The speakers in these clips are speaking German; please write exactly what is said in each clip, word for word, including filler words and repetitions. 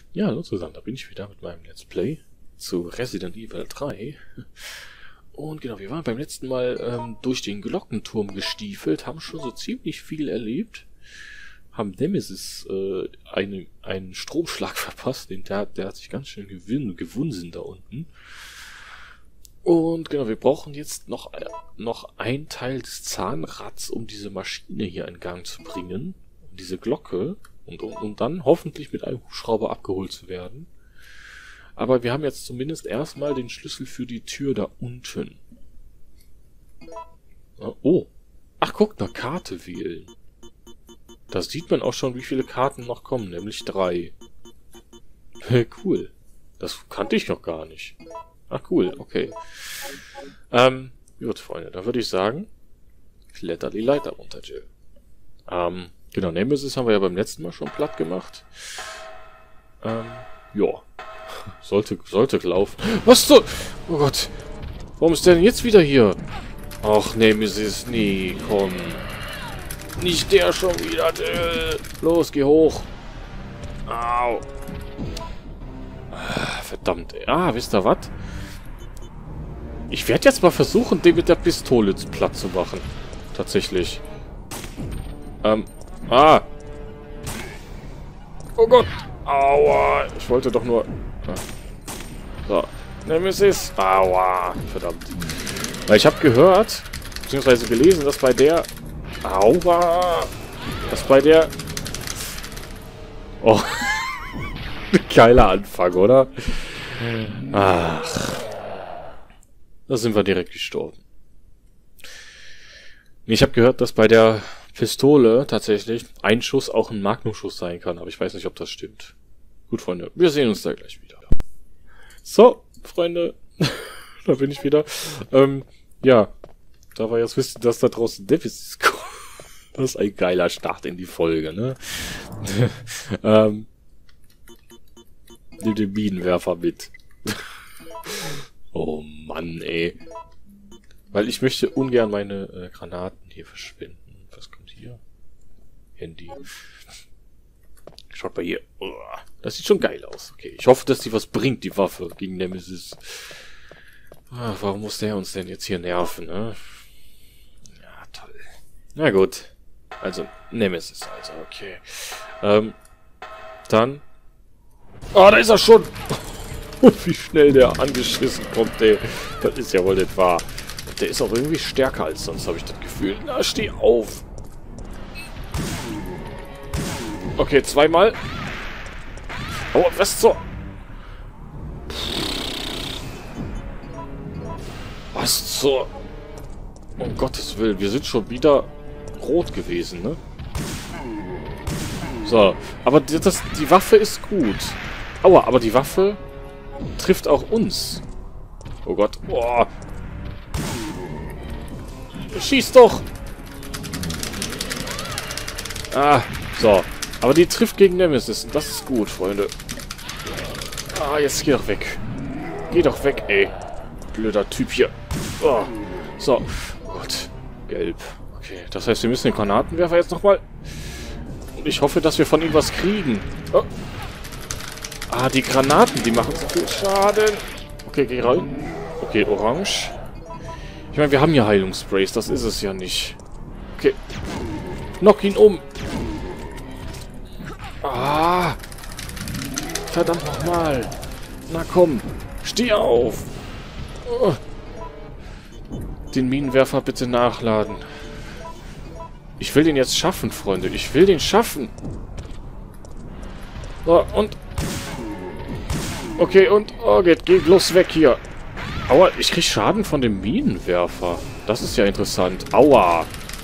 Ja, hallo zusammen, da bin ich wieder mit meinem Let's Play zu Resident Evil drei. Und genau, wir waren beim letzten Mal ähm, durch den Glockenturm gestiefelt, haben schon so ziemlich viel erlebt, haben Nemesis äh, eine, einen Stromschlag verpasst, den, der, der hat sich ganz schön gewinn, gewunsen da unten. Und genau, wir brauchen jetzt noch, noch ein Teil des Zahnrads, um diese Maschine hier in Gang zu bringen, diese Glocke. Und, und, und dann hoffentlich mit einem Hubschrauber abgeholt zu werden. Aber wir haben jetzt zumindest erstmal den Schlüssel für die Tür da unten. Oh. Ach, guck, eine Karte wählen. Da sieht man auch schon, wie viele Karten noch kommen, nämlich drei. Cool. Das kannte ich noch gar nicht. Ach, cool, okay. Ähm, gut, Freunde, dann würde ich sagen, kletter die Leiter runter, Jill. Ähm... Genau, Nemesis haben wir ja beim letzten Mal schon platt gemacht. Ähm, ja. Sollte, sollte laufen. Was so? Oh Gott. Warum ist der denn jetzt wieder hier? Ach, Nemesis, nee, komm. Nicht der schon wieder. Los, geh hoch. Au. Verdammt. Ah, wisst ihr was? Ich werde jetzt mal versuchen, den mit der Pistole platt zu machen. Tatsächlich. Ähm. Ah! Oh Gott! Aua! Ich wollte doch nur... So. Nemesis! Aua! Verdammt. Weil ich habe gehört, beziehungsweise gelesen, dass bei der... Aua! Dass bei der... Oh. Geiler Anfang, oder? Ach. Da sind wir direkt gestorben. Ich habe gehört, dass bei der Pistole tatsächlich ein Schuss auch ein Magnumschuss sein kann, aber ich weiß nicht, ob das stimmt. Gut, Freunde, wir sehen uns da gleich wieder. So, Freunde, da bin ich wieder. Ähm, ja, da war jetzt wissen, dass da draußen Nemesis kommt. Das ist ein geiler Start in die Folge, ne? ähm, nimm den Minenwerfer mit. Oh Mann, ey. Weil ich möchte ungern meine äh, Granaten hier verschwinden. Was kommt hier? Handy. Schaut mal hier. Das sieht schon geil aus. Okay, ich hoffe, dass die was bringt, die Waffe gegen Nemesis. Ach, warum muss der uns denn jetzt hier nerven, ne? Ja, toll. Na gut. Also, Nemesis, also, okay. Ähm, dann... Oh, da ist er schon! Wie schnell der angeschissen kommt, ey. Das ist ja wohl nicht wahr. Der ist auch irgendwie stärker als sonst, habe ich das Gefühl. Na, steh auf! Okay, zweimal. Oh, was zur... Was zur... Um Gottes Willen, wir sind schon wieder rot gewesen, ne? So, aber das, die Waffe ist gut. Aua, aber die Waffe trifft auch uns. Oh Gott, boah. Schieß doch! Ah, so. Aber die trifft gegen Nemesis. Das ist gut, Freunde. Ah, jetzt geh doch weg. Geh doch weg, ey. Blöder Typ hier. Oh. So. Oh Gott. Gelb. Okay, das heißt, wir müssen den Granatenwerfer jetzt nochmal... Und ich hoffe, dass wir von ihm was kriegen. Oh. Ah, die Granaten, die machen so viel Schaden. Okay, geh rein. Okay, orange. Ich meine, wir haben ja Heilungssprays, das ist es ja nicht. Okay. Knock ihn um. Ah. Verdammt nochmal. Na komm. Steh auf. Oh. Den Minenwerfer bitte nachladen. Ich will den jetzt schaffen, Freunde. Ich will den schaffen. So, und... Okay, und... Oh, geht, geht bloß weg hier. Aua, ich krieg Schaden von dem Minenwerfer. Das ist ja interessant. Aua.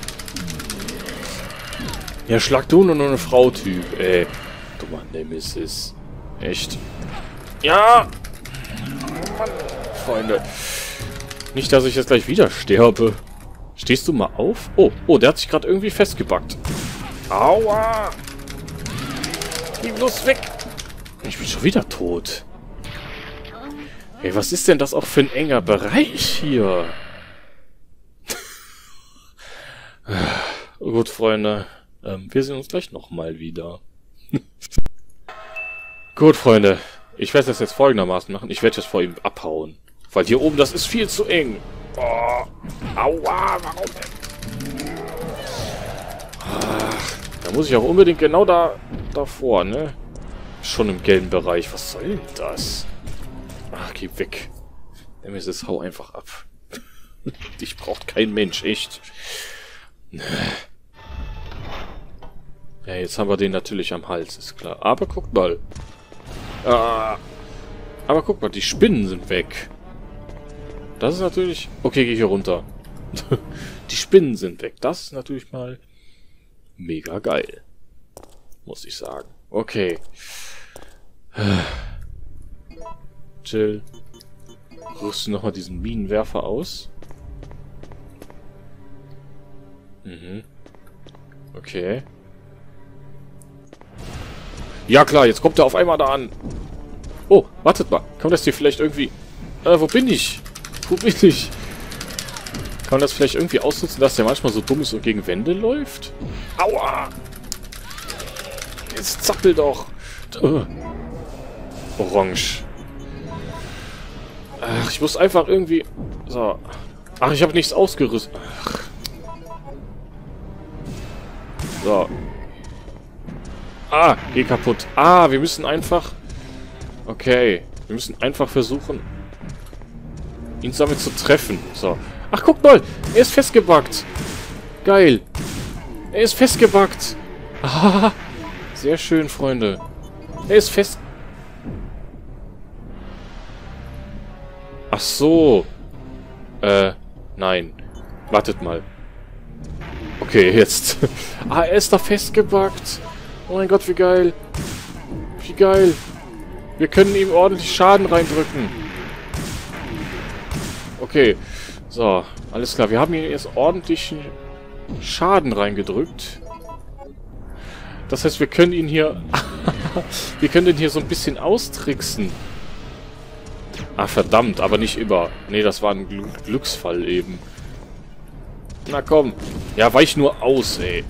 Ja, schlag du nur noch eine Frau-Typ, ey. Dummer Nemesis. Echt. Ja! Mann, Freunde. Nicht, dass ich jetzt gleich wieder sterbe. Stehst du mal auf? Oh, oh, der hat sich gerade irgendwie festgebackt. Aua! Geh bloß weg! Ich bin schon wieder tot. Hey, was ist denn das auch für ein enger Bereich hier? Gut, Freunde. Ähm, wir sehen uns gleich nochmal wieder. Gut, Freunde. Ich werde das jetzt folgendermaßen machen. Ich werde jetzt vor ihm abhauen. Weil hier oben, das ist viel zu eng. Oh. Aua, warum denn? Ach, da muss ich auch unbedingt genau da davor, ne? Schon im gelben Bereich. Was soll denn das? Ach, geh weg. Nemesis, hau einfach ab. Dich braucht kein Mensch, echt. Ja, jetzt haben wir den natürlich am Hals, ist klar. Aber guck mal. Ah, aber guck mal, die Spinnen sind weg. Das ist natürlich... Okay, geh hier runter. Die Spinnen sind weg. Das ist natürlich mal mega geil. Muss ich sagen. Okay. Chill. Rüst du nochmal diesen Minenwerfer aus? Mhm. Okay. Ja klar, jetzt kommt er auf einmal da an. Oh, wartet mal. Kann man das hier vielleicht irgendwie... Äh, wo bin ich? Wo bin ich? Kann man das vielleicht irgendwie ausnutzen, dass der manchmal so dumm ist und gegen Wände läuft? Aua! Jetzt zappel doch! Uh. Orange. Ach, ich muss einfach irgendwie... So. Ach, ich habe nichts ausgerüstet. Ach. So. Ah, geh kaputt. Ah, wir müssen einfach... Okay. Wir müssen einfach versuchen, ihn damit zu treffen. So. Ach, guck mal. Er ist festgebackt. Geil. Er ist festgebackt. Ah, sehr schön, Freunde. Er ist fest... Ach so. Äh, nein. Wartet mal. Okay, jetzt. Ah, er ist da festgebackt. Oh mein Gott, wie geil. Wie geil. Wir können ihm ordentlich Schaden reindrücken. Okay. So, alles klar. Wir haben ihm jetzt ordentlichen Schaden reingedrückt. Das heißt, wir können ihn hier... wir können den hier so ein bisschen austricksen. Ah, verdammt, aber nicht immer. Nee, das war ein Gl Glücksfall eben. Na komm. Ja, weich nur aus, ey.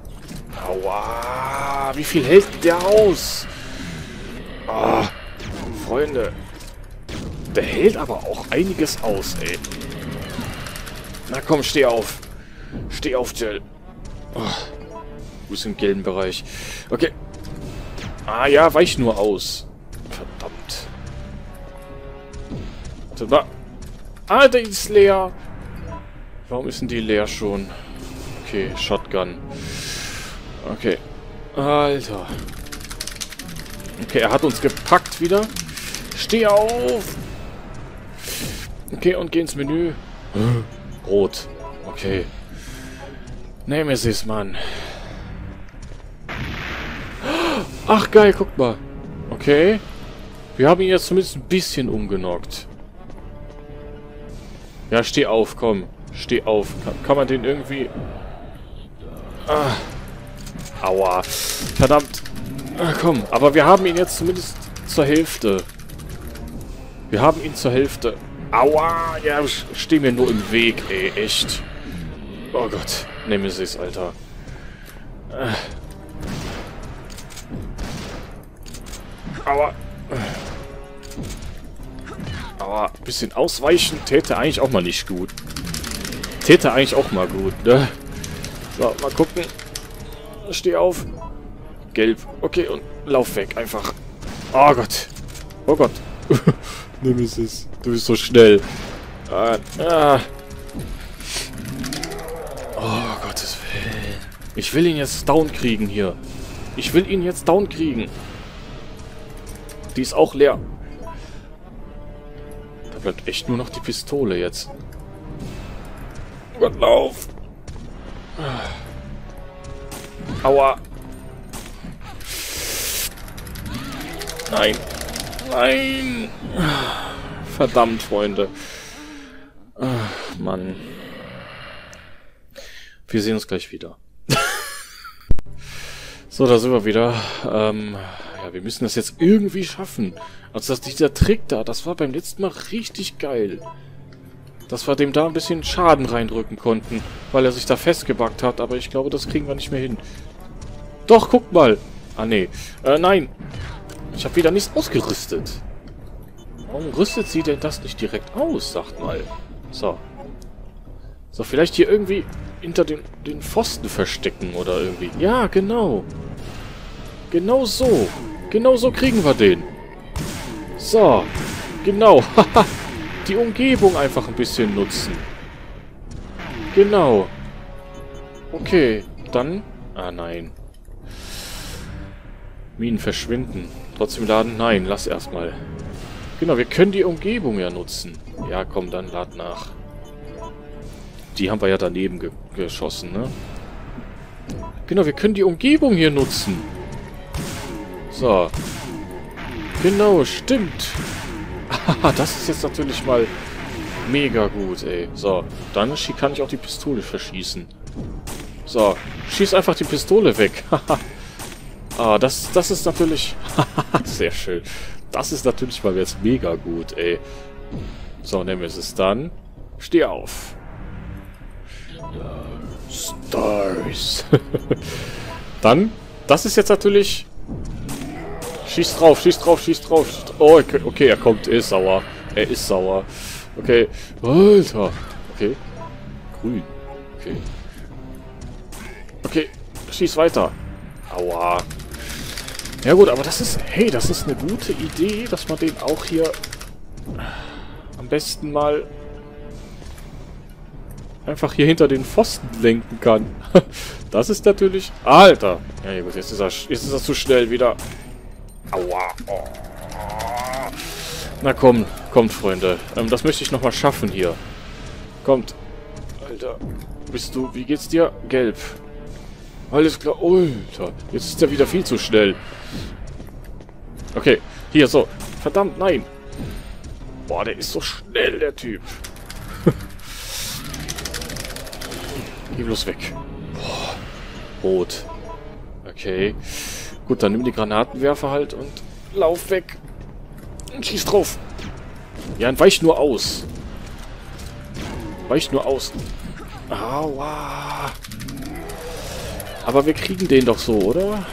Aua. Wie viel hält der aus? Ah, Freunde. Der hält aber auch einiges aus, ey. Na komm, steh auf. Steh auf, Jill. Oh, du bist im gelben Bereich. Okay. Ah ja, weich nur aus. Verdammt. Warte mal. Ah, die ist leer. Warum ist denn die leer schon? Okay, Shotgun. Okay. Alter. Okay, er hat uns gepackt wieder. Steh auf! Okay, und geh ins Menü. Rot. Okay. Nemesis, Mann. Ach, geil, guck mal. Okay. Wir haben ihn jetzt zumindest ein bisschen umgenockt. Ja, steh auf, komm. Steh auf. Kann, kann man den irgendwie... Ah. Aua. Verdammt. Ah, komm, aber wir haben ihn jetzt zumindest zur Hälfte. Wir haben ihn zur Hälfte. Aua. Ja, steh mir nur im Weg, ey. Echt. Oh Gott. Nemesis, Alter. Ah. Aua. Aber ein bisschen ausweichen täte eigentlich auch mal nicht gut. Täte eigentlich auch mal gut, ne? So, mal gucken. Steh auf. Gelb. Okay, und lauf weg einfach. Oh Gott. Oh Gott. Nemesis. Du bist so schnell. Ah, ah. Oh, Gottes Willen. Ich will ihn jetzt down kriegen hier. Ich will ihn jetzt down kriegen. Die ist auch leer. Da bleibt echt nur noch die Pistole jetzt. Oh Gott, lauf! Aua! Nein! Nein! Verdammt, Freunde. Ach, Mann. Wir sehen uns gleich wieder. So, da sind wir wieder. Ähm, ja, wir müssen das jetzt irgendwie schaffen. Also, dass dieser Trick da, das war beim letzten Mal richtig geil. Dass wir dem da ein bisschen Schaden reindrücken konnten, weil er sich da festgebackt hat. Aber ich glaube, das kriegen wir nicht mehr hin. Doch, guck mal. Ah, nee. Äh, nein. Ich habe wieder nichts ausgerüstet. Warum rüstet sie denn das nicht direkt aus, sagt mal. So. So, vielleicht hier irgendwie hinter den, den Pfosten verstecken oder irgendwie. Ja, genau. Genau so. Genau so kriegen wir den. So. Genau. Die Umgebung einfach ein bisschen nutzen. Genau. Okay. Dann... Ah, nein. Minen verschwinden. Trotzdem laden? Nein, lass erstmal. Genau, wir können die Umgebung ja nutzen. Ja, komm, dann lad nach. Die haben wir ja daneben ge geschossen, ne? Genau, wir können die Umgebung hier nutzen. So. Genau, stimmt. Haha, das ist jetzt natürlich mal mega gut, ey. So, dann kann ich auch die Pistole verschießen. So, schieß einfach die Pistole weg. Haha. Ah, das, das ist natürlich... Sehr schön. Das ist natürlich mal jetzt mega gut, ey. So, Nemesis, dann... Steh auf. Stars. Dann... Das ist jetzt natürlich... Schieß drauf, schieß drauf, schieß drauf. Schieß drauf. Oh, okay, okay, er kommt. Er ist sauer. Er ist sauer. Okay. Alter. Okay. Grün. Okay. Okay. Schieß weiter. Aua. Ja gut, aber das ist... Hey, das ist eine gute Idee, dass man den auch hier am besten mal einfach hier hinter den Pfosten lenken kann. Das ist natürlich... Alter! Ja gut, jetzt ist er, jetzt ist er zu schnell wieder. Aua. Oh. Na komm, kommt, Freunde. Ähm, das möchte ich nochmal schaffen hier. Kommt. Alter. Bist du... Wie geht's dir? Gelb. Alles klar. Alter. Jetzt ist er wieder viel zu schnell. Okay. Hier, so. Verdammt, nein. Boah, der ist so schnell, der Typ. Geh bloß weg. Boah. Rot. Okay. Gut, dann nimm die Granatenwerfer halt und lauf weg. Und schieß drauf. Ja, und weich nur aus. Weich nur aus. Aua. Aber wir kriegen den doch so, oder?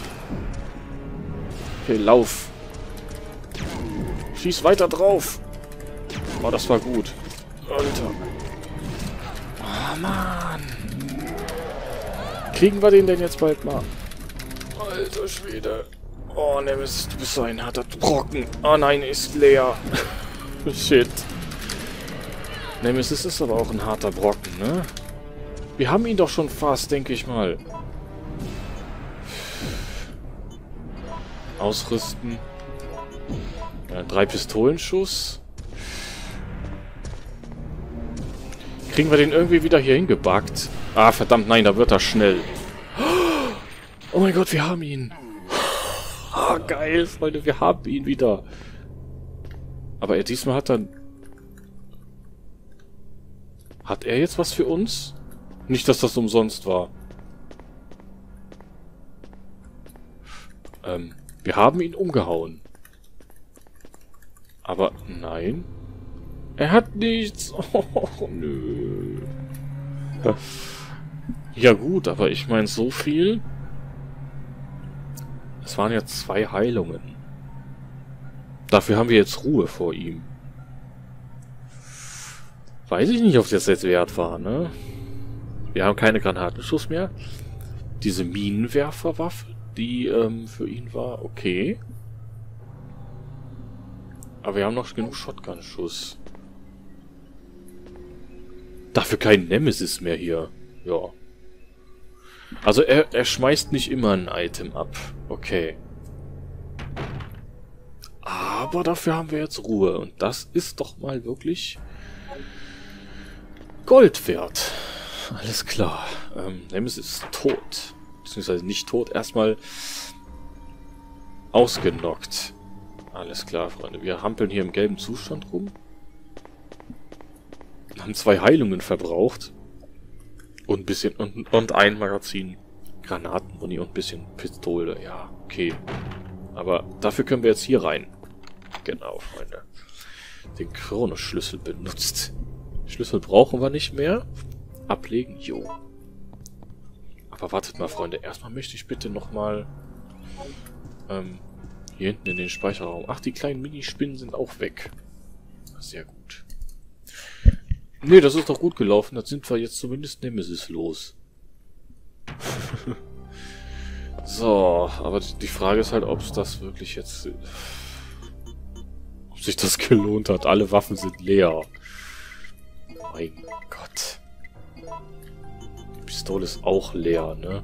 Okay, lauf. Schieß weiter drauf. Oh, das war gut. Alter. Oh, Mann. Kriegen wir den denn jetzt bald mal? Alter Schwede. Oh, Nemesis, du bist so ein harter Brocken. Oh nein, ist leer. Shit. Nemesis ist aber auch ein harter Brocken, ne? Wir haben ihn doch schon fast, denke ich mal. Ausrüsten. Ja, drei Pistolenschuss. Kriegen wir den irgendwie wieder hier hingebackt? Ah, verdammt, nein, da wird er schnell. Oh mein Gott, wir haben ihn. Ah, geil, Freunde, wir haben ihn wieder. Aber er diesmal hat dann... Hat er jetzt was für uns? Nicht, dass das umsonst war. Ähm, wir haben ihn umgehauen. Aber nein. Er hat nichts. Oh, nö. Ja gut, aber ich meine so viel. Es waren ja zwei Heilungen. Dafür haben wir jetzt Ruhe vor ihm. Weiß ich nicht, ob das jetzt wert war, ne? Wir haben keine Granatenschuss mehr. Diese Minenwerferwaffe, die ähm, für ihn war, okay. Aber wir haben noch genug Shotgun-Schuss. Dafür kein Nemesis mehr hier. Ja. Also er, er schmeißt nicht immer ein Item ab. Okay. Aber dafür haben wir jetzt Ruhe. Und das ist doch mal wirklich Gold wert. Alles klar. Ähm, Nemesis ist tot. Beziehungsweise nicht tot. Erstmal ausgenockt. Alles klar, Freunde. Wir hampeln hier im gelben Zustand rum. Haben zwei Heilungen verbraucht. Und ein bisschen... Und, und ein Magazin Granatenmuni und ein bisschen Pistole. Ja, okay. Aber dafür können wir jetzt hier rein. Genau, Freunde. Den Chronoschlüssel benutzt. Schlüssel brauchen wir nicht mehr. Ablegen, jo. Aber wartet mal, Freunde. Erstmal möchte ich bitte nochmal... Ähm, Hier hinten in den Speicherraum. Ach, die kleinen Minispinnen sind auch weg. Sehr gut. Nee, das ist doch gut gelaufen. Das sind wir jetzt zumindest Nemesis los. So, aber die Frage ist halt, ob es das wirklich jetzt... Ob sich das gelohnt hat. Alle Waffen sind leer. Mein Gott. Die Pistole ist auch leer, ne?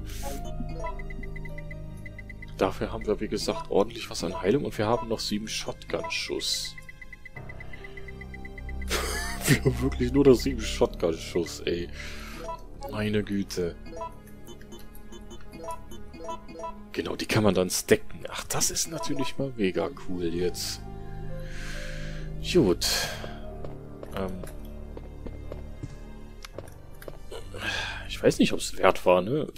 Dafür haben wir, wie gesagt, ordentlich was an Heilung und wir haben noch sieben Shotgun-Schuss. Wir haben wirklich nur noch sieben Shotgun-Schuss, ey. Meine Güte. Genau, die kann man dann stacken. Ach, das ist natürlich mal mega cool jetzt. Gut. Ähm... Ich weiß nicht, ob es wert war, ne?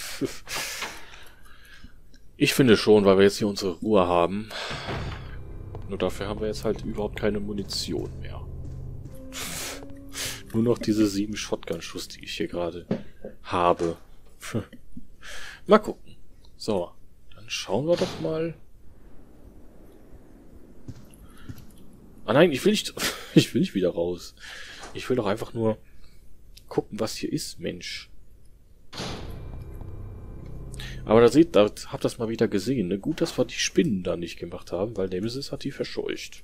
Ich finde schon, weil wir jetzt hier unsere Ruhe haben. Nur dafür haben wir jetzt halt überhaupt keine Munition mehr. Nur noch diese sieben Shotgun-Schuss, die ich hier gerade habe. Mal gucken. So, dann schauen wir doch mal. Ah nein, ich will nicht, ich will nicht wieder raus. Ich will doch einfach nur gucken, was hier ist, Mensch. Aber da seht, da habt ihr das mal wieder gesehen, ne? Gut, dass wir die Spinnen da nicht gemacht haben, weil Nemesis hat die verscheucht.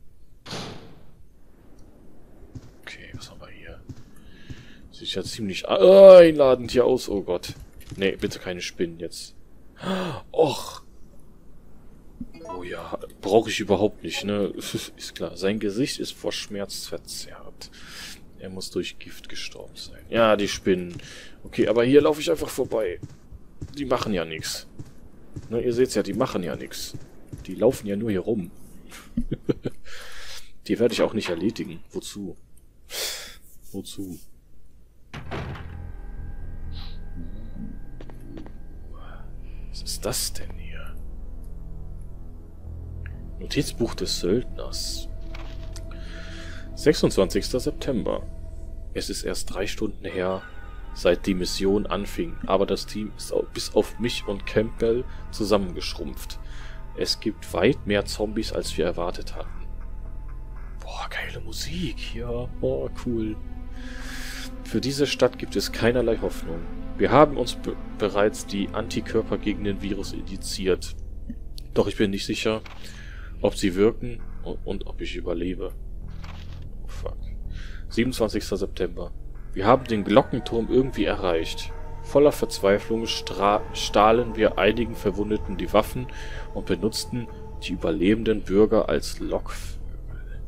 Okay, was haben wir hier? Sieht ja ziemlich einladend hier aus, oh Gott. Nee, bitte keine Spinnen jetzt. Och. Oh ja, brauche ich überhaupt nicht, ne? Ist klar, sein Gesicht ist vor Schmerz verzerrt. Er muss durch Gift gestorben sein. Ja, die Spinnen. Okay, aber hier laufe ich einfach vorbei. Die machen ja nichts. Ne, ihr seht's ja, die machen ja nichts. Die laufen ja nur hier rum. Die werde ich auch nicht erledigen. Wozu? Wozu? Was ist das denn hier? Notizbuch des Söldners. sechsundzwanzigster September. Es ist erst drei Stunden her, seit die Mission anfing, aber das Team ist bis auf mich und Campbell zusammengeschrumpft. Es gibt weit mehr Zombies, als wir erwartet hatten. Boah, geile Musik, ja, boah, cool. Für diese Stadt gibt es keinerlei Hoffnung. Wir haben uns be bereits die Antikörper gegen den Virus injiziert. Doch ich bin nicht sicher, ob sie wirken und, und ob ich überlebe. Oh fuck. siebenundzwanzigster September. Wir haben den Glockenturm irgendwie erreicht. Voller Verzweiflung stahlen wir einigen Verwundeten die Waffen und benutzten die überlebenden Bürger als Lockvögel.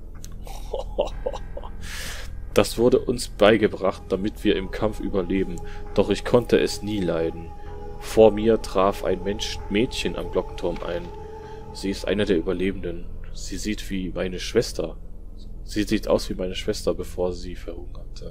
Das wurde uns beigebracht, damit wir im Kampf überleben, doch ich konnte es nie leiden. Vor mir traf ein Mensch Mädchen am Glockenturm ein. Sie ist eine der Überlebenden. Sie sieht wie meine Schwester. Sie sieht aus wie meine Schwester, bevor sie verhungerte.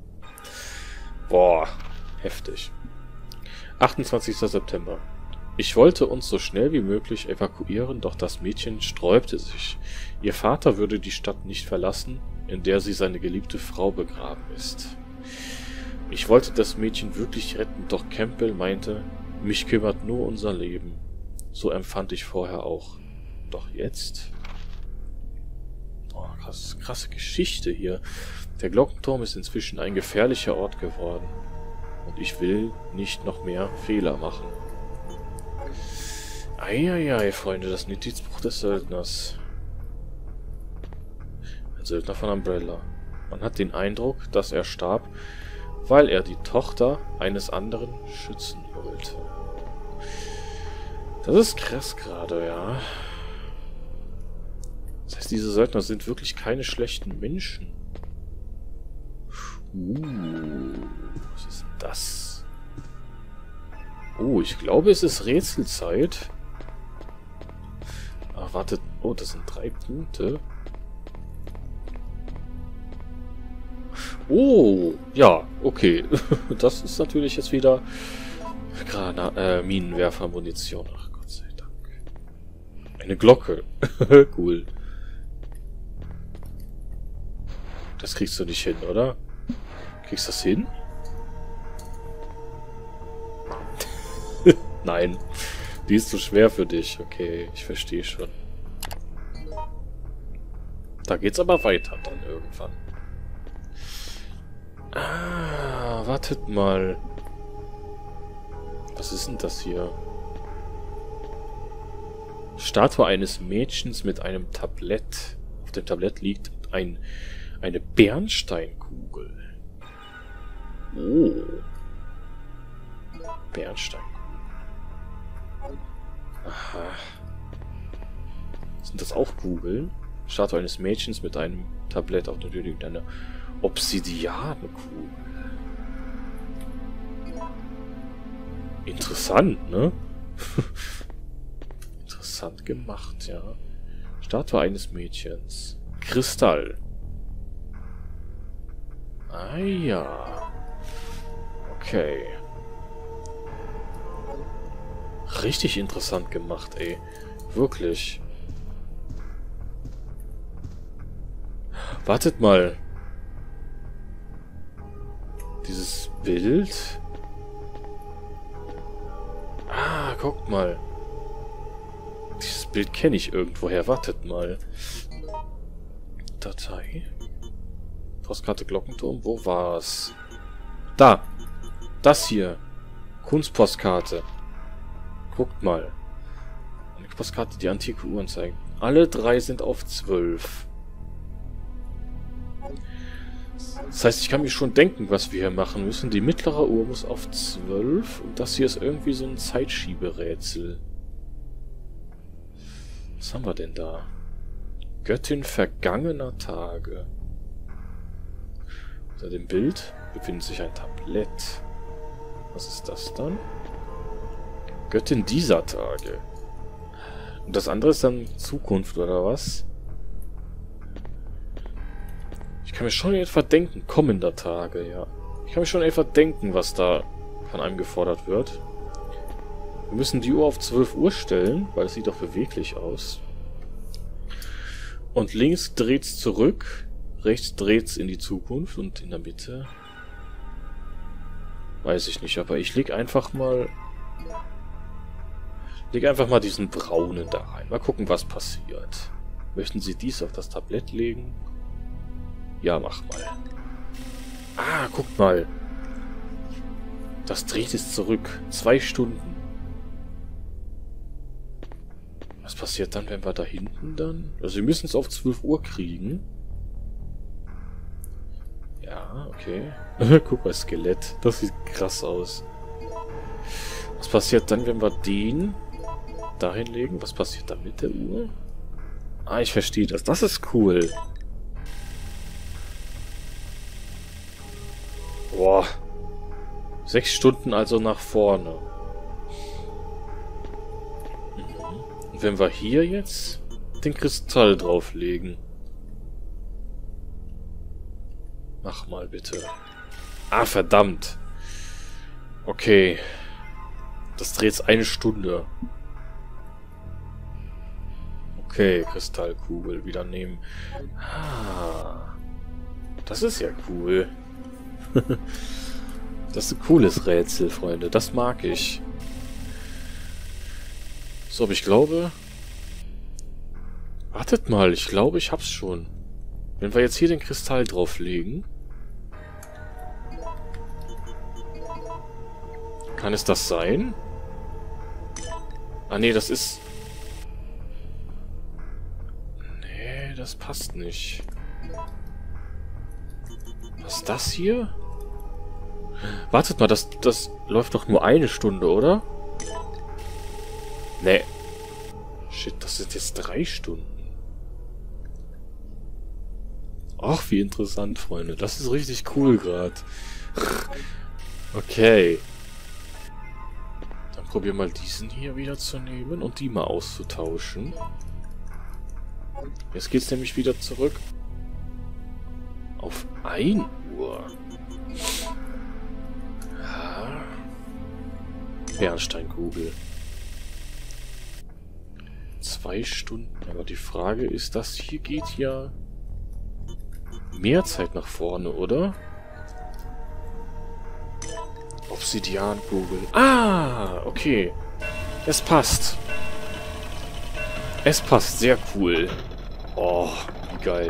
Boah, heftig. achtundzwanzigster September. Ich wollte uns so schnell wie möglich evakuieren, doch das Mädchen sträubte sich. Ihr Vater würde die Stadt nicht verlassen, in der sie seine geliebte Frau begraben ist. Ich wollte das Mädchen wirklich retten, doch Campbell meinte, mich kümmert nur unser Leben. So empfand ich vorher auch. Doch jetzt... Oh, krass, krasse Geschichte hier. Der Glockenturm ist inzwischen ein gefährlicher Ort geworden. Und ich will nicht noch mehr Fehler machen. Eieiei, Freunde, das Notizbuch des Söldners. Ein Söldner von Umbrella. Man hat den Eindruck, dass er starb, weil er die Tochter eines anderen schützen wollte. Das ist krass gerade, ja. Das heißt, diese Söldner sind wirklich keine schlechten Menschen. Uh, was ist denn das? Oh, ich glaube, es ist Rätselzeit. Ah, wartet. Oh, das sind drei Punkte. Oh, ja, okay. Das ist natürlich jetzt wieder Grana äh, Minenwerfer-Munition. Ach, Gott sei Dank. Eine Glocke. Cool. Das kriegst du nicht hin, oder? Kriegst du das hin? Nein. Die ist zu schwer für dich. Okay, ich verstehe schon. Da geht's aber weiter dann irgendwann. Ah, wartet mal. Was ist denn das hier? Statue eines Mädchens mit einem Tablett. Auf dem Tablett liegt ein, eine Bernsteinkugel. Oh. Bernsteinkugel. Aha. Sind das auch Kugeln? Statue eines Mädchens mit einem Tablett. Auf dem Tablett liegt eine Obsidianenkugel. Interessant, ne? Interessant gemacht, ja. Statue eines Mädchens. Kristall. Ah ja. Okay. Richtig interessant gemacht, ey. Wirklich. Wartet mal. Dieses Bild... Ah, guckt mal. Dieses Bild kenne ich irgendwoher. Wartet mal. Datei. Postkarte Glockenturm. Wo war's? Da. Das hier. Kunstpostkarte. Guckt mal. Eine Postkarte, die antike Uhren zeigt. Alle drei sind auf zwölf. Das heißt, ich kann mir schon denken, was wir hier machen müssen. Die mittlere Uhr muss auf zwölf und das hier ist irgendwie so ein Zeitschieberätsel. Was haben wir denn da? Göttin vergangener Tage. Unter dem Bild befindet sich ein Tablett. Was ist das dann? Göttin dieser Tage. Und das andere ist dann Zukunft, oder was? Ich kann mir schon etwa denken, kommender Tage, ja. Ich kann mir schon etwa denken, was da von einem gefordert wird. Wir müssen die Uhr auf zwölf Uhr stellen, weil es sieht doch beweglich aus. Und links dreht's zurück, rechts dreht's in die Zukunft und in der Mitte... Weiß ich nicht, aber ich leg einfach mal... Leg einfach mal diesen braunen da rein. Mal gucken, was passiert. Möchten Sie dies auf das Tablett legen? Ja, mach mal. Ah, guckt mal. Das dreht es zurück. Zwei Stunden. Was passiert dann, wenn wir da hinten dann... Also wir müssen es auf zwölf Uhr kriegen. Ja, okay. Guck mal, Skelett. Das sieht krass aus. Was passiert dann, wenn wir den dahin legen? Was passiert dann mit der Uhr? Ah, ich verstehe das. Das ist cool. Boah. Sechs Stunden also nach vorne. Mhm. Und wenn wir hier jetzt den Kristall drauflegen. Mach mal bitte. Ah, verdammt. Okay. Das dreht eine Stunde. Okay, Kristallkugel wieder nehmen. Ah. Das ist ja cool. Das ist ein cooles Rätsel, Freunde. Das mag ich. So, aber ich glaube... Wartet mal, ich glaube, ich hab's schon. Wenn wir jetzt hier den Kristall drauflegen... Kann es das sein? Ah, nee, das ist... Nee, das passt nicht. Was ist das hier? Wartet mal, das, das läuft doch nur eine Stunde, oder? Nee. Shit, das sind jetzt drei Stunden. Ach, wie interessant, Freunde. Das ist richtig cool gerade. Okay. Dann probier mal diesen hier wieder zu nehmen und die mal auszutauschen. Jetzt geht's nämlich wieder zurück. Auf ein Uhr. Ja. Bernsteinkugel. Zwei Stunden. Aber die Frage ist, das hier geht ja mehr Zeit nach vorne, oder? Obsidiankugel. Ah, okay. Es passt. Es passt. Sehr cool. Oh, wie geil.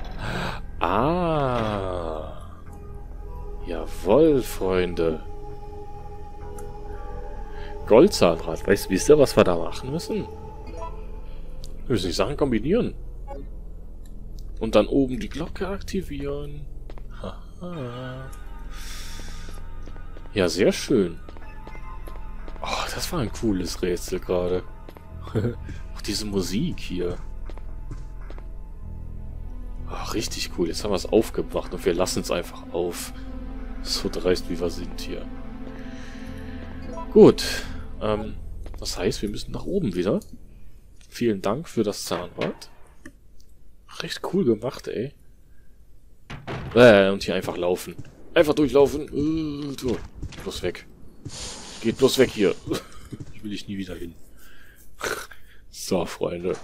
Ah. Jawohl, Freunde. Goldzahnrad. Weißt, wisst ihr, was wir da machen müssen? Wir müssen die Sachen kombinieren. Und dann oben die Glocke aktivieren. Haha. Ja, sehr schön. Oh, das war ein cooles Rätsel gerade. Auch diese Musik hier. Ach, richtig cool. Jetzt haben wir es aufgebracht und wir lassen es einfach auf. So dreist, wie wir sind hier. Gut. Ähm, das heißt, wir müssen nach oben wieder. Vielen Dank für das Zahnrad. Recht cool gemacht, ey. Äh, und hier einfach laufen. Einfach durchlaufen. Uh, so. Bloß weg. Geht bloß weg hier. Ich will ich nie wieder hin. So, Freunde.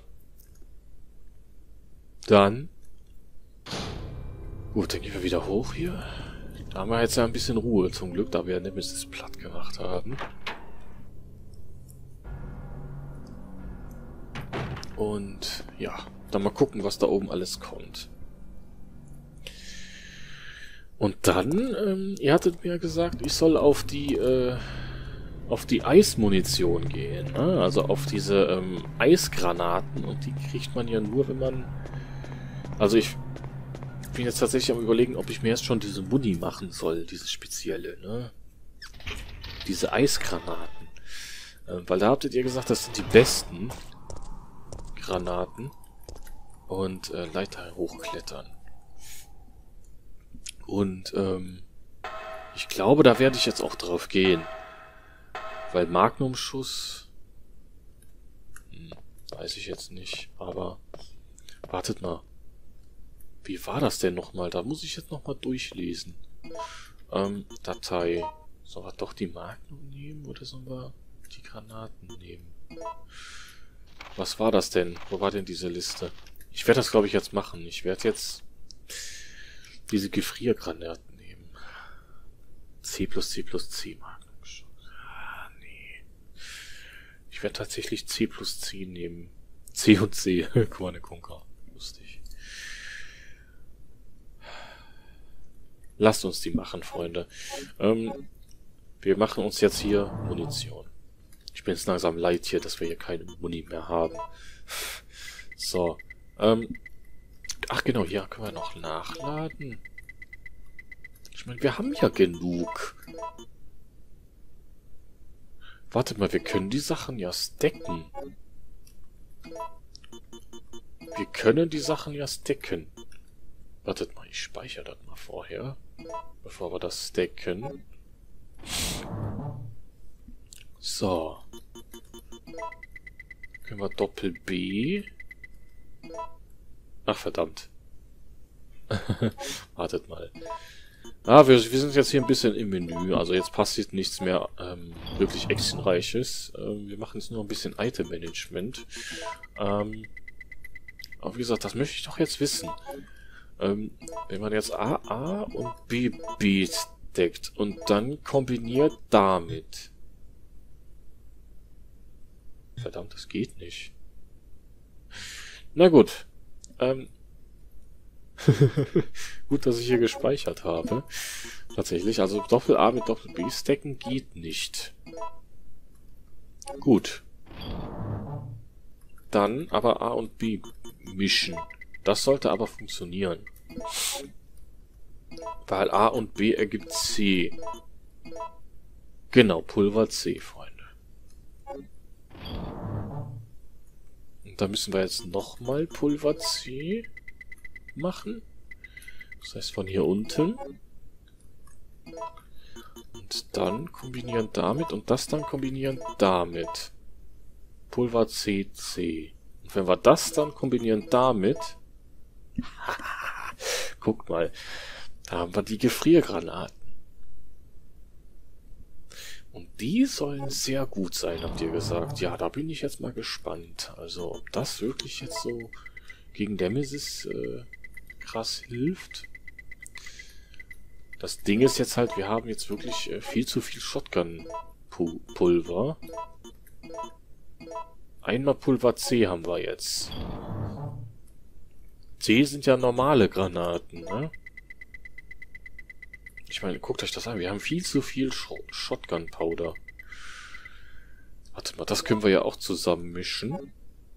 Dann. Gut, dann gehen wir wieder hoch hier. Da haben wir jetzt ja ein bisschen Ruhe zum Glück, da wir Nemesis platt gemacht haben. Und ja, dann mal gucken, was da oben alles kommt. Und dann, ähm, ihr hattet mir gesagt, ich soll auf die, äh, auf die Eismunition gehen. Ne? Also auf diese ähm, Eisgranaten. Und die kriegt man ja nur, wenn man... Also ich bin jetzt tatsächlich am Überlegen, ob ich mir jetzt schon diese Muni machen soll, diese spezielle, ne? Diese Eisgranaten. Äh, weil da habtet ihr gesagt, das sind die besten Granaten. Und äh, Leiter hochklettern. Und ähm, ich glaube, da werde ich jetzt auch drauf gehen. Weil Magnumschuss... Hm, weiß ich jetzt nicht, aber... Wartet mal. Wie war das denn nochmal? Da muss ich jetzt nochmal durchlesen. Ähm, Datei. Sollen wir doch die Magnum nehmen oder sollen wir die Granaten nehmen? Was war das denn? Wo war denn diese Liste? Ich werde das, glaube ich, jetzt machen. Ich werde jetzt diese Gefriergranaten nehmen. C plus C plus C Magnum. Ah, nee. Ich werde tatsächlich C plus C nehmen. C und C. Guck mal, eine Kunker. Lustig. Lasst uns die machen, Freunde. Ähm, wir machen uns jetzt hier Munition. Ich bin jetzt langsam leid hier, dass wir hier keine Muni mehr haben. So. Ähm, ach genau, hier können wir noch nachladen. Ich meine, wir haben ja genug. Wartet mal, wir können die Sachen ja stacken. Wir können die Sachen ja stacken. Wartet mal, ich speichere das mal vorher, bevor wir das stacken. So. Können wir Doppel B. Ach, verdammt. Wartet mal. Ah, wir, wir sind jetzt hier ein bisschen im Menü. Also jetzt passiert nichts mehr ähm, wirklich actionreiches. Ähm, wir machen jetzt nur ein bisschen Item-Management. Ähm, aber wie gesagt, das möchte ich doch jetzt wissen. Ähm, wenn man jetzt A A und B B steckt und dann kombiniert damit. Verdammt, das geht nicht. Na gut. Ähm, gut, dass ich hier gespeichert habe. Tatsächlich, also Doppel A mit Doppel B stacken geht nicht. Gut. Dann aber A und B mischen. Das sollte aber funktionieren. Weil A und B ergibt C. Genau, Pulver C, Freunde. Und da müssen wir jetzt nochmal Pulver C machen. Das heißt von hier unten. Und dann kombinieren damit und das dann kombinieren damit. Pulver C, C. Und wenn wir das dann kombinieren damit... Guckt mal. Da haben wir die Gefriergranaten. Und die sollen sehr gut sein, habt ihr gesagt. Ja, da bin ich jetzt mal gespannt. Also, ob das wirklich jetzt so gegen Nemesis äh, krass hilft. Das Ding ist jetzt halt, wir haben jetzt wirklich äh, viel zu viel Shotgun-Pulver. Einmal Pulver C haben wir jetzt. C sind ja normale Granaten, ne? Ich meine, guckt euch das an. Wir haben viel zu viel Sh Shotgun Powder. Warte mal, das können wir ja auch zusammen mischen.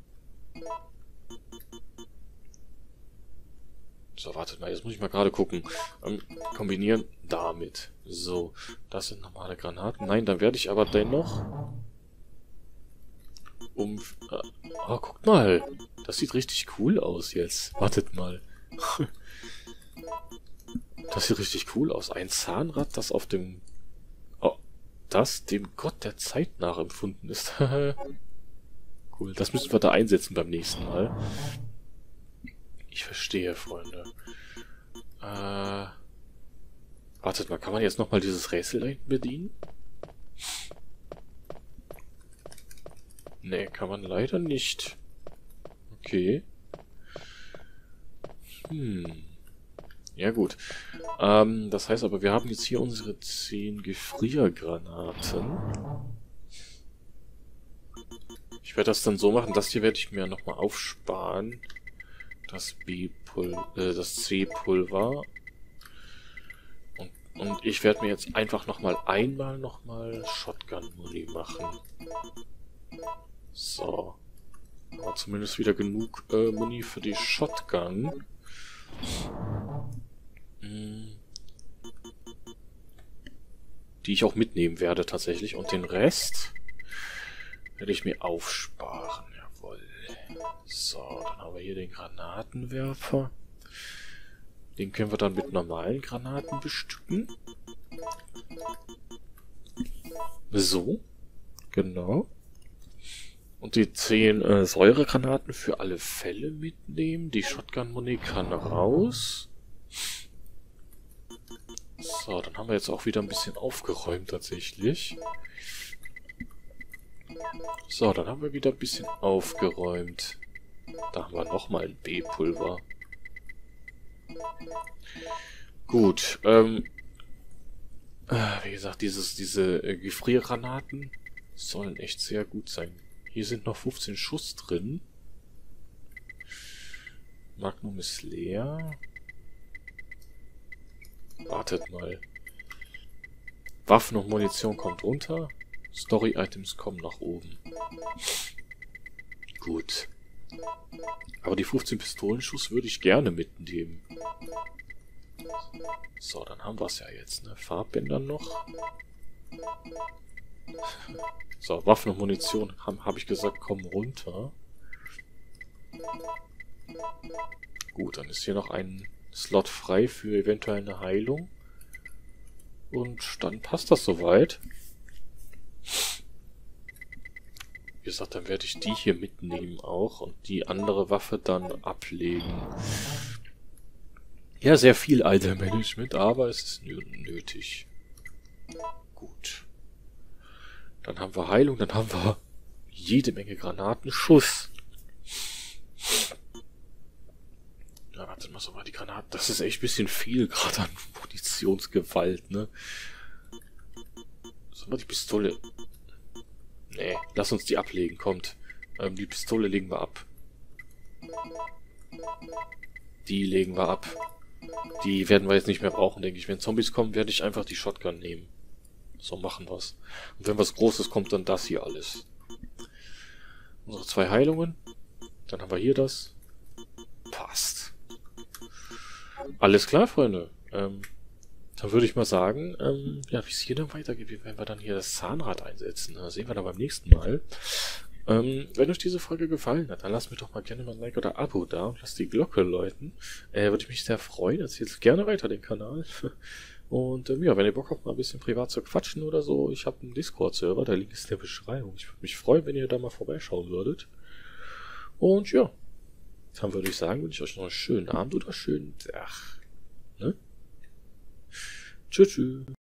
So, wartet mal, jetzt muss ich mal gerade gucken. Ähm, kombinieren damit. So, das sind normale Granaten. Nein, dann werde ich aber dennoch... Um... Äh, oh, guckt mal. Das sieht richtig cool aus jetzt. Wartet mal. Das sieht richtig cool aus. Ein Zahnrad, das auf dem... Oh, das dem Gott der Zeit nachempfunden ist. Cool, das müssen wir da einsetzen beim nächsten Mal. Ich verstehe, Freunde. Äh... Wartet mal, kann man jetzt nochmal dieses Rätsel da hinten bedienen? Nee, kann man leider nicht. Okay. Hm... Ja gut. Ähm, das heißt aber, wir haben jetzt hier unsere zehn Gefriergranaten. Ich werde das dann so machen, das hier werde ich mir nochmal aufsparen. Das B-Pulver, äh, das C-Pulver. Und, und ich werde mir jetzt einfach nochmal einmal nochmal Shotgun-Muni machen. So. Aber zumindest wieder genug äh, Muni für die Shotgun. Die ich auch mitnehmen werde tatsächlich. Und den Rest werde ich mir aufsparen. Jawohl. So, dann haben wir hier den Granatenwerfer. Den können wir dann mit normalen Granaten bestücken. So. Genau. Und die zehn äh, Säuregranaten für alle Fälle mitnehmen. Die Shotgun-Muni kann raus. So, dann haben wir jetzt auch wieder ein bisschen aufgeräumt tatsächlich. So, dann haben wir wieder ein bisschen aufgeräumt. Da haben wir nochmal ein B-Pulver. Gut, ähm... Äh, wie gesagt, dieses, diese äh, Gefriergranaten sollen echt sehr gut sein. Hier sind noch fünfzehn Schuss drin. Magnum ist leer. Wartet mal. Waffen und Munition kommt runter. Story-Items kommen nach oben. Gut. Aber die fünfzehn Pistolenschuss würde ich gerne mitnehmen. So, dann haben wir es ja jetzt, ne? Farbbänder noch. So, Waffen und Munition, habe hab ich gesagt, kommen runter. Gut, dann ist hier noch ein Slot frei für eventuell eine Heilung. Und dann passt das soweit. Wie gesagt, dann werde ich die hier mitnehmen auch und die andere Waffe dann ablegen. Ja, sehr viel Item-Management, aber es ist nötig. Gut. Dann haben wir Heilung, dann haben wir jede Menge Granatenschuss. Ja, warte mal, so mal die Granaten. Das ist echt ein bisschen viel, gerade an Munitionsgewalt, ne? Sollen wir die Pistole... Nee, lass uns die ablegen, kommt. Ähm, die Pistole legen wir ab. Die legen wir ab. Die werden wir jetzt nicht mehr brauchen, denke ich. Wenn Zombies kommen, werde ich einfach die Shotgun nehmen. So machen wir's. Und wenn was Großes kommt, dann das hier alles. Unsere zwei Heilungen. Dann haben wir hier das. Passt. Alles klar, Freunde. Ähm, dann würde ich mal sagen, ähm, ja, wie es hier dann weitergeht, wie werden wir dann hier das Zahnrad einsetzen. Das sehen wir dann beim nächsten Mal. Ähm, wenn euch diese Folge gefallen hat, dann lasst mir doch mal gerne mal ein Like oder Abo da und lasst die Glocke läuten. Äh, würde ich mich sehr freuen. Erzählt gerne weiter den Kanal. Und ähm, ja, wenn ihr Bock habt, mal ein bisschen privat zu quatschen oder so, ich habe einen Discord-Server, der Link ist in der Beschreibung. Ich würde mich freuen, wenn ihr da mal vorbeischauen würdet. Und ja, dann würde ich sagen, wünsche ich euch noch einen schönen Abend oder schönen Tag. Ne? Tschüss, tschüss.